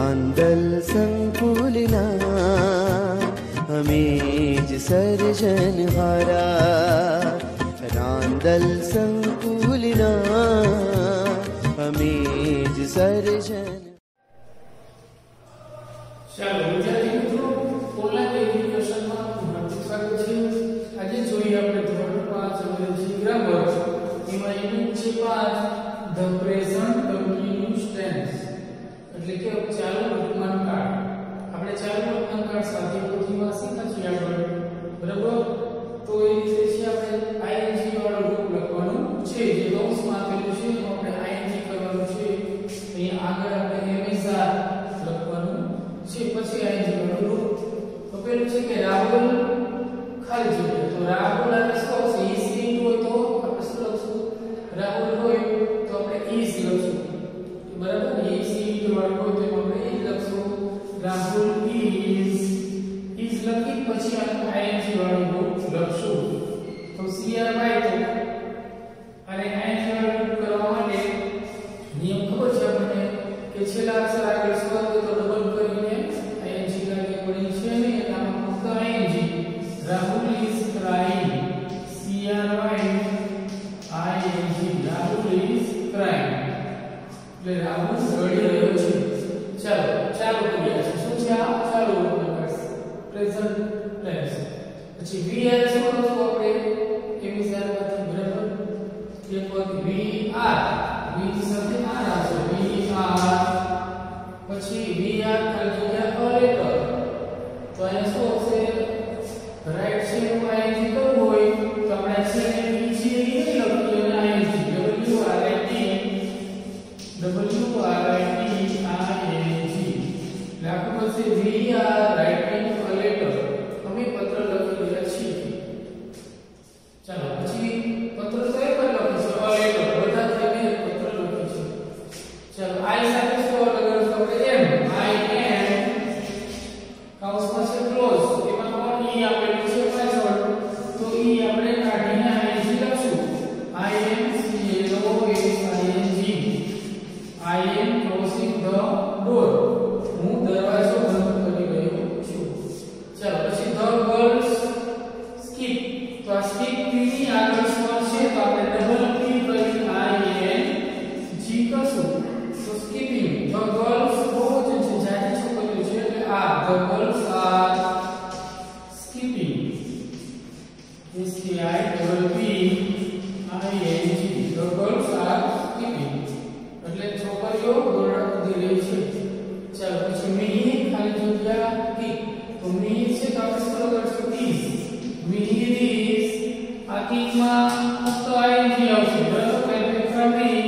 रांदल संकुलना अमेज सर्जनहारा रांदल संकुलना अमेज सर्जन। ચાલો વિદ્યાર્થી મિત્રો, ઓનલાઈન એજ્યુકેશનમાં હાર્દિક સ્વાગત છે। આજે જોઈએ આપણે ધોરણ 5 અંગ્રેજી ગ્રામર, એમાં યુનિટ છે 5 ધ પ્રેઝન્ટ કન્ટિન્યુઅસ ટેન્સ, એટલે કે ચાલુ વર્તમાન કાળ। આપણે ચાલુ વર્તમાન કાળ સાથે પોથીમાં શીખ્યા છીએ આગળ, બરાબર? તો એ રીતે છે આપણે આઈએનજી વાળું રૂપ લખવાનું છે, જે કૌંસમાં આપેલું છે એનું આપણે આઈએનજી કરવાનું છે। અહીંયા આગળ આપણે એમિઝા લખવાનું છે, પછી આઈએનજી વાળું રૂપ। તો પેલું છે કે રાહુલ ખાલી જગ્યા, તો રાહુલ અને શું આવશે? ઈ સ્ટ્રીંગ હોય તો આપણે શું લખશું? રાહુલ હોય તો આપણે ઈઝ લખશું, બરાબર? ઈ સ્ટ્રીંગ વાળું હોય તો આપણે ઈઝ લખશું। રાહુલ ઈઝ લખી પછી આપણે આઈએનજી વાળું રૂપ લખશું। તો CRY તો અને આઈએનજી વાળું રૂપ કરવા માટે નિયમ ખબર છે આપણને કે છેલ્લા અક્ષર આગળ શું આવે તો ડબલ કરીને આઈએનજી લાગે પડી છે ને, એટલે આમાં ફક્ત ING. Rahul is crying, CRY ING, Rahul is crying, એટલે રાહુલ રડી રહ્યો છે। ચાલો કરીએ છે શું છે આ? ચાલો પ્રેઝન્ટ ટેન્સ। પછી વી આર શું લખશું આપણે? એમિઝાર માંથી, બરાબર? એક વખત વી આર, વી સાથે આર આવશે, વી આર। પછી વી આર ખાલી જગ્યા અ લેટર, તો અહીંયા શું આવશે? રાઈટ છે એનું આઈએનજી કરવું હોય તો આપણે છે ઈ છે ઈ નહીં લખીએ અને ING W R I T ING લાખો પાસે we are writing a letter, અમે પત્ર લખી રહ્યા છીએ। ચાલો પછી પત્ર તો એક જ લખીશું, અ લેટર બધા થઈને પત્ર લખીશું। ચાલો આઈ સાથે શું લગાડશું આપણે? એમ, આઈ એમ કૌંસમાં છે ક્લોઝ, એમાં કોણ ઈ આપેલું છે પાછળ, તો ઈ આપણે કાઢીને આઈએનજી લખશું। I am CLOSING, I am closing the door, હું દરવાજો બંધ કરી રહ્યો છું। ચાલો પછી ધ ગર્લ્સ સ્કીપ, તો આ સ્કીપ પી ની આગળ સ્વર છે તો આપણે ડબલ પી કરી આઈએનજી કરશું। તો સ્કીપિંગ, ધ ગર્લ્સ બહુ જ છે, જાજી છોકરીઓ છે એટલે આ the girls are skipping, SKIPPING, the girls are skipping, એટલે છોકરીઓ દોરડા કૂદી રહી છે। ચાલો પછી મી ખાલી જગ્યા કી, તો મી છે તો આપણે શું લખશું? ઇઝ, મી ઇઝ, આ કીમાં ફક્ત આઈએનજી આવશે, બરાબર? એટલે ફ્રોમી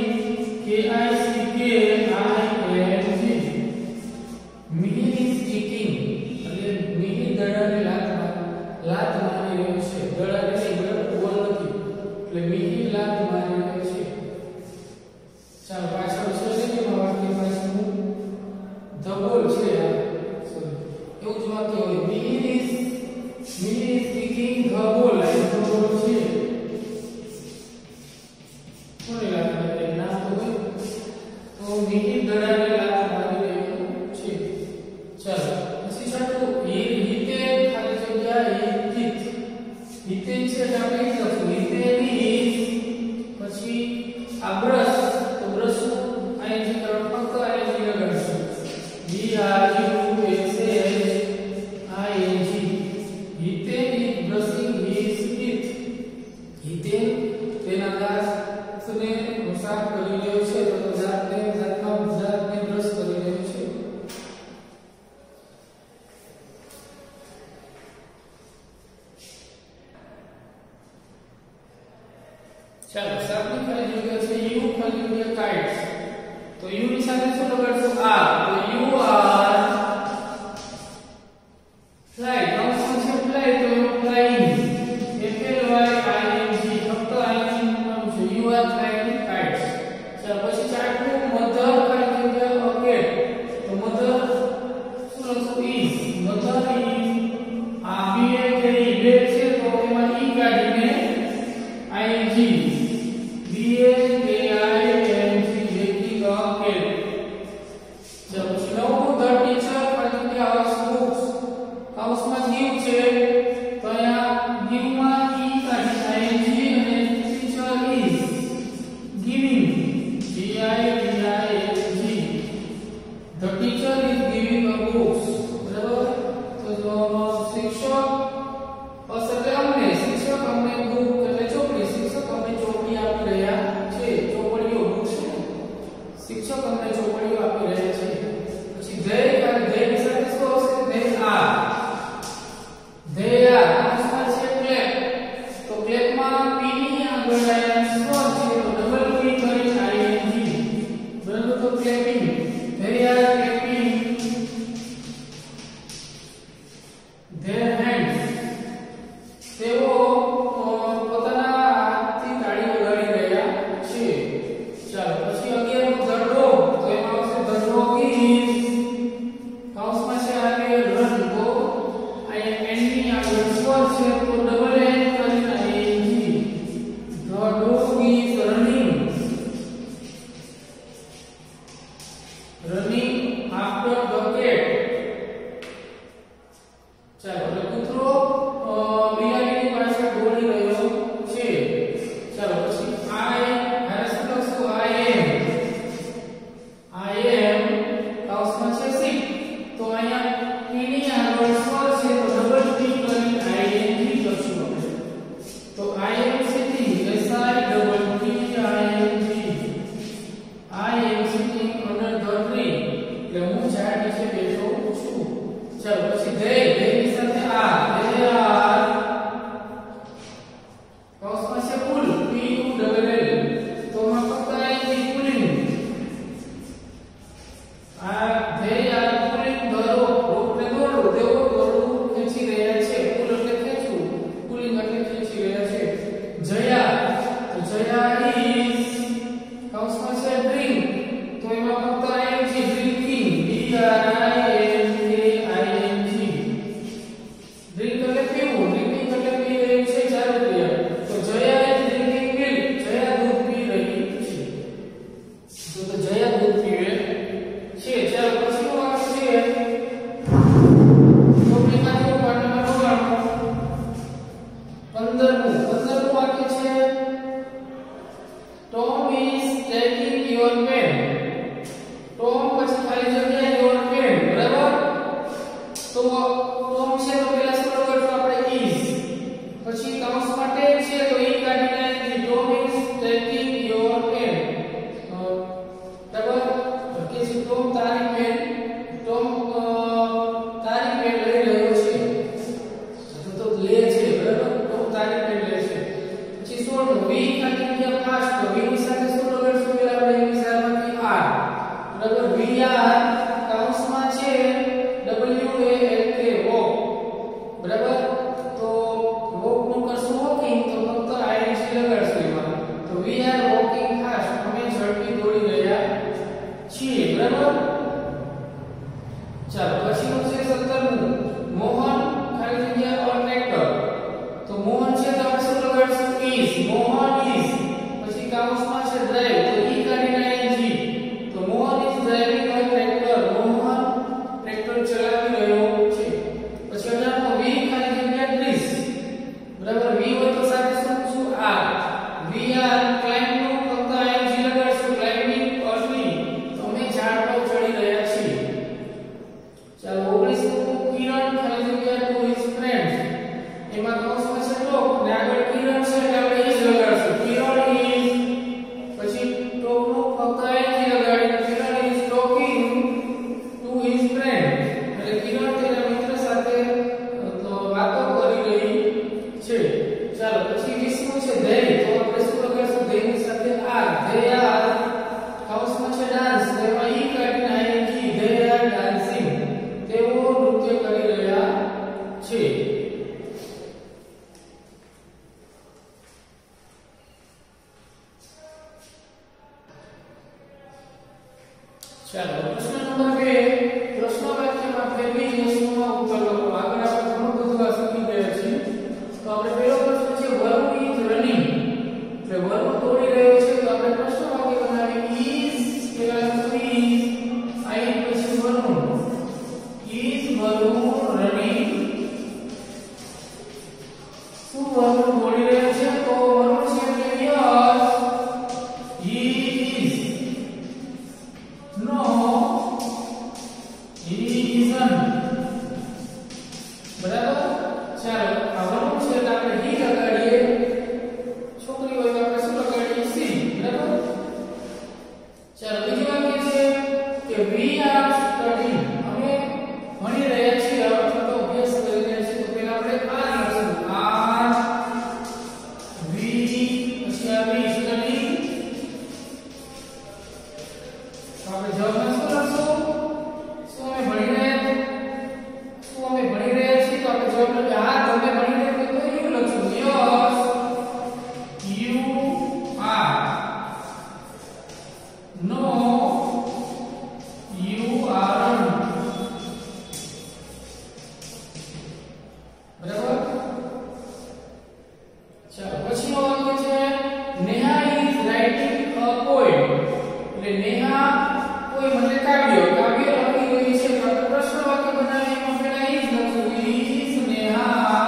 KICKING, મી ઇઝ ઇટિંગ, એટલે મી દડાને લાત મારી રહ્યો છે, દડાને નહીં, બરાબર? બોલ નથી, એટલે મી લાત મારી રહ્યો છે। ચાલો પાછળ છે કે વાક્ય પાછળ ધ બોલ છે, સોરી એવું જ વાક્ય હોય, me is kicking the ball, the ball છે કોને લાગે ના તો હોય, તો મી દડાને લાત મારી રહ્યો છે। ચાલો પછી છઠ્ઠું, હિતે ખાલી જગ્યા હિતે છે તો આપણે ઈ લખશું, હિતે ઇઝ, પછી આ બ્રશ, તો બ્રશ આઈએનજી કરવા ફક્ત આઈએનજી લગાડશું, BRUSH Hiten is brushing his teeth, Hiten તેના દાંતને સાફ કરી રહ્યો છે, તો દાંતને બ્રશ કરી રહ્યો છે। ચાલો સાતમી ખાલી જગ્યા છે યુ ખાલી જગ્યા કાઇટ્સ, તો યુ ની સાથે શું લગાડશું? આર, તો યુ આર ફ્લાય, કૌંસમાં છે ફ્લાય તો યુ ફ્લાઇંગ, FLYING, ફક્ત આઈએનજી મૂકવાનું છે, યુ આર ફ્લાઇંગ કાઇટ્સ। ચાલો પછી ચારનું મધર ખાલી જગ્યા અ કેટ, તો મધર શું લખશું? ઇઝ, મધર ઇઝ, આ BAKE બેટ છે તો એમાં ઈ કાઢીને ING, BAKING, baking a cat, શિક્ષક અમને ચોપડીઓ આપી રહ્યા છે. પછી they અને they ની સાથે શું આવશે? they are કૌંસમાં છે clap. તો clap માં p ની આગળ સ્વર છે તો ડબલ p કરી ing. બરાબર, તો clapping, they are clapping their hands. તેઓ પોતાના હાથથી તાળી વગાડી રહ્યા છે. ચાલો પછી 11 the dog. તો એમાં આવશે the dog is કૌંસમાં છે આવે run. તો આ n ની આગળ સ્વર છે તો ડબલ n કરીને ing. the dog is running after the cat. ચાલો એટલે કૂતરો બિલાડીની પાસે દોડી રહ્યો છે. ચાલો પછી હારે શું લખશું? I am કૌંસમાં છે sit. તો અહીંયા p ની આગળ સ્વર છે તો ડબલ p કરી ing લખશું આપણે. તો I am sitting s I double t ing I am sitting under the tree. એટલે હું ઝાડ નીચે બેઠો છું. ચાલો પછી they ની સાથે they are કૌંસમાં છે pull p u double l. તો માં ફક્ત ing pulling. they are pulling the rope. rope ને દોરડું. તેઓ દોરડું ખેંચી રહ્યા છે. pull એટલે ખેંચવું, pulling એટલે ખેંચી રહ્યા છે. જયા, તો જયા is કૌંસમાં છે drink. તો એમાં ફક્ત ing drinking d r i n k i n g. drink એટલે પીવું, drinking એટલે પી રહ્યું છે ચાલુ ક્રિયા. તો જયા is drinking milk. જયા દૂધ પી રહી છે. તો જયા દૂધ પીવે છે. ચાલો પછીનું વાક્ય છે ચોપડીમાંથી પાઠ નંબર 15મું વાક્ય છે Tom is taking your pen. Tom પછી ખાલી જગ્યા your pen. બરાબર, તો Tom છે તો પેલા શું લખશું આપણે is. પછી કૌંસમાં take છે તો e કાઢીને Tom is taking your pen. બરાબર, કે છે Tom તારી પેન, Tom તારી પેન લઈ રહ્યો છે. તો લે છે. બરાબર, Tom તારી પેન લે છે. પછી 16 we કાઢીને fast. તો we ની સાથે શું લગાડશું? પેલા આપણે ઇંગ્લિશમાંથી are. બરાબર, we are કૌંસમાં છે w a l k walk. બરાબર, તો walk નું કરશું walking. તો ફક્ત ing લગાડશું એમાં. તો we are walking fast. અમે ઝડપી દોડી રહ્યા છીએ. બરાબર, ચાલો પછીનું છે 17મું મોહન ખાલી જગ્યા ઓન ટ્રેક્ટર. તો મોહન છે તો આપણે શું લગાડશું? is. મોહન is પછી કૌંસમાં છે drive. તો e કાઢીને ing. તો Mohan is driving a tractor. Mohan tractor ચલાવી રહ્યો છે. પછી 18મો we ખાલી જગ્યા trees. બરાબર, we હોય તો સાથે શું are. we are climbing. ફક્ત ing લગાડશું. climbing a tree. તો અમે ઝાડ પર ચડી રહ્યા છીએ. ચાલો 19મો કિરણ ખાલી જગ્યા to his friends. એમાં કૌંસમાં છે talk ને આગળ કિરણ છે એટલે આપણે is લગાડશું. કિરણ is પછી talk નું ફક્ત ing લગાડીને Kiran is talking to his friend. એટલે કિરણ તેના મિત્ર સાથે વાતો કરી રહી છે. ચાલો પછી 20મું છે they. તો આપણે શું લગાડશું? they ની સાથે are. they are કૌંસમાં છે dance. તેમાં e કાઢીને ing. they are dancing. તેઓ નૃત્ય કરી રહ્યા છે. ચાલો પ્રશ્ન નંબર 2. પ્રશ્ન વાક્યમાં ફેરવી વસ્તુમાં ઉત્તર લખો. આગળ આપણે ઘણું બધું આ શીખી ગયા છીએ. તો આપણે પહેલો પ્રશ્ન છે વરુ is running. એટલે વરુ દોડી રહ્યો છે. તો આપણે પ્રશ્ન વાક્ય બનાવીએ is પેલા લખશું is I પછી વરુ. is વરુ running. શું વરુ દોડી રહ્યો છે? તો વરુ છે એટલે yes he is. No he isn't. બરાબર, ચાલો આ વરુ છે એટલે આપણે he લગાડીએ. છોકરી હોય તો આપણે શું લગાડીએ? she. બરાબર, ચાલો બીજું વાક્ય છે કે વી આર સ્ટડીંગ, અમે ભણી રહ્યા છીએ અથવા તો અભ્યાસ કરી રહ્યા છીએ. તો પહેલા આપણે આ લખશું આર વી પછી આવી સ્ટડી. તો આપણે જવાબમાં શું લખશું? શું અમે ભણી રહ્યા છીએ? તો આપણે જવાબ લખીએ હા તમે ભણી રહ્યા છો તો યુ લખશું. Yes you are. No you aren't. બરાબર. ચાલો પછીનો વાક્ય છે Neha is writing a poem. એટલે નેહા પોએમ એટલે કાવ્ય લખી રહી છે. તો આપણે પ્રશ્ન વાક્ય બનાવીએ એમાં પહેલા ઇઝ લખશું. ઇઝ નેહા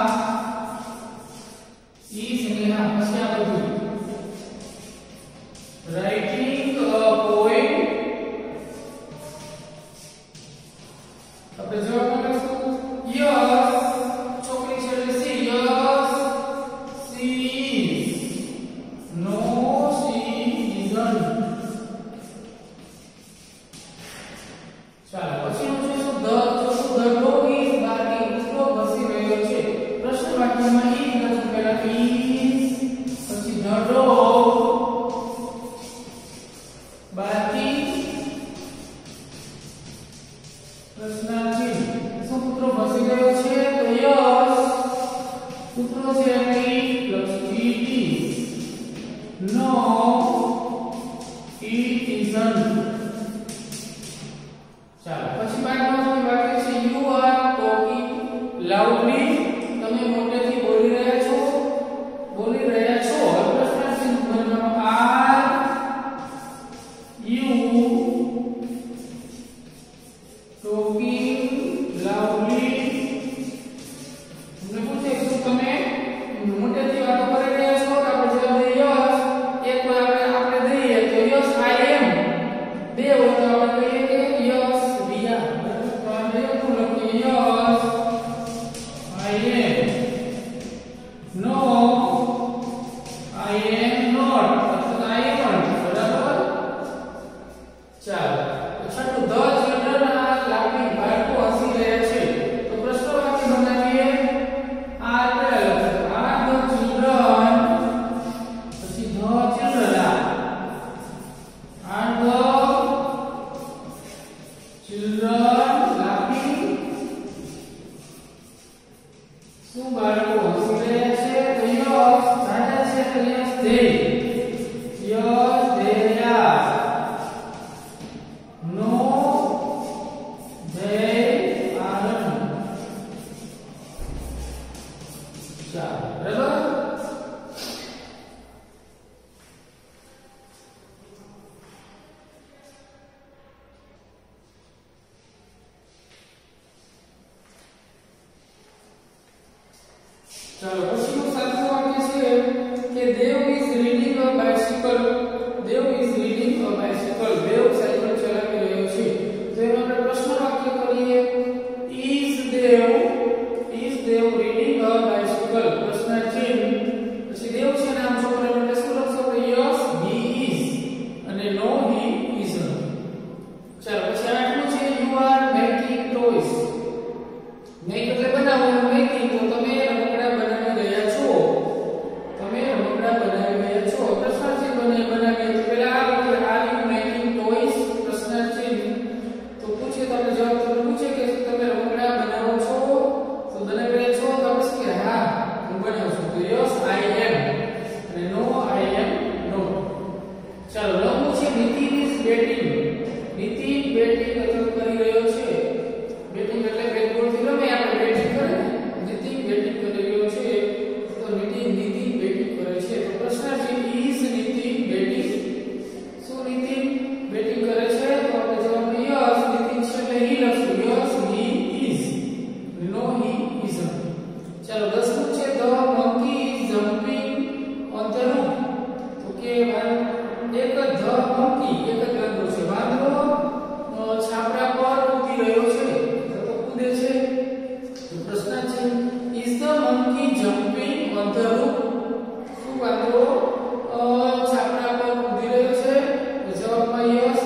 પછી આ બધું રાઇટિંગ અ પોએમ. આપણે જવાબમાં લખશું યસ. છોકરી છે એટલે she. Yes she is. No she isn't. ચાલો પછીનું જોઈશું ધ ડોગ ઇઝ બાર્કિંગ. કૂતરો ભસી રહ્યો છે. પ્રશ્ન વાક્યમાં ઇઝ લખશું. પહેલા ઇઝ પછી ધ ડોગ બાર્કિંગ પ્રશ્નાર્થી. શું કૂતરો ભસી રહ્યો છે? તો યસ કૂતરો છે એટલે it is. No it isn't. ચાલો પછી બાકીનું વાક્ય છે યુ આર ટોકિંગ લાઉડલી. તમે મોટેથી બોલી રહ્યા છો. હવે પ્રશ્નાર્થી બનાવવાનો આર યુ ટોકિંગ લાઉડલી. તમને પૂછે શું તમે મોટેથી વાતો કરી રહ્યા છો? તો આપણે જવાબ દઈએ યસ. એક વાર આપણે દઈએ તો યસ આઈ એમ. બે હોય તો આપણે કહીએ કે યસ વી આર. તો આપણે એવું લખીએ yes I M. No I am not અથવા આઈ એમ નોટ. બરાબર. ચાલો છઠ્ઠું ધ ચિલ્ડ્રન આર લાફિંગ. બાળકો હસી રહ્યા છે. તો પ્રશ્ન વાક્ય બનાવીએ. આર પહેલા લખો આર ધ ચિલ્ડ્રન પછી the children are the children laughing. શું બાળકો હસી રહ્યા છે? તો યસ. સાચા છે તો yes they. Yes they are. No they aren't. ચાલો બરાબર. ચાલો પછીનું સાચું વાક્ય છે કે Dev is reading a bicycle. Dev is reading a bicycle. Dev cycle ચલાવી રહ્યો છે. તો એમાં આપણે પ્રશ્ન વાક્ય કરીએ is Dev reading a bicycle. પ્રશ્નાર્થી પછી દેવ છે નામ છોકરા માટે શું લખશો? તો યસ હી ઇઝ અને નો હી ઇઝન્ટ. ચાલો પછી આઠમું છે you are making toys. Make એટલે બનાવવું. મેકિંગ તો તમે રમકડા બનાવી રહ્યા છો. પ્રશ્નાર્થી બનાવીએ તો પહેલા આર યુ મેકિંગ ટોયસ. પ્રશ્નાર્થી તો પૂછે તો આપણે જવાબ તમને પૂછે કે તમે રમકડા બનાવો છો? તો બનાવી રહ્યા છો? તો આપણે શું કે હા હું બનાવું છું. તો યસ આઈ એમ અને નો આઈ એમ નોટ. ચાલો લખવું છે Nitin is batting. Nitin batting અથવા કરી રહ્યો છે. બેટિંગ એટલે બેટ બોલ થી રમે આપણે બેટિંગ કરે. નીતિન બેટિંગ કરી રહ્યો છે. તો નીતિન બેટિંગ કરે છે. તો પ્રશ્નાર્થી ઇઝ નીતિન બેટિંગ. શું નીતિન બેટિંગ કરે છે? તો આપણે જવાબ યસ નીતિન છે એટલે હી લખશું. Yes he is. No he isn't. ચાલો 10મું છે the monkey is jumping on the roof. તો કે એક ધ મંકી એક જ વાંદરો છે. વાંદરો છાપરા પર કૂદી રહ્યો છે. તો કૂદે છે. તો પ્રશ્ન છે is the monkey jumping on the roof. શું વાંદરો છાપરા પર કૂદી રહ્યો છે? તો જવાબમાં યસ